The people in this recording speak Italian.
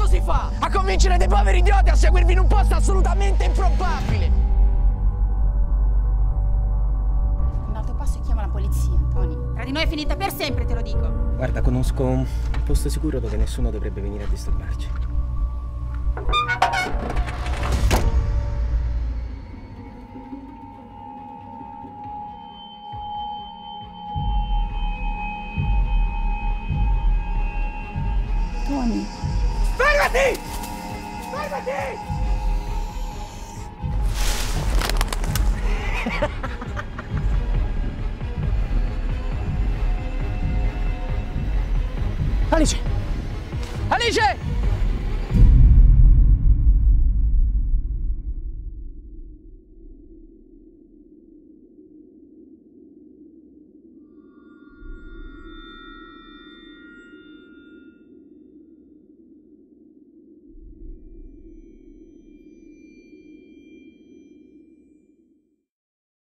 cazzo si fa? A convincere dei poveri idioti a seguirvi in un posto assolutamente improbabile! Un altro passo e chiama la polizia, Tony. Tra di noi è finita per sempre, te lo dico. Guarda, conosco un posto sicuro dove nessuno dovrebbe venire a disturbarci. Tony. Fermati! Fermati! Alice! Alice!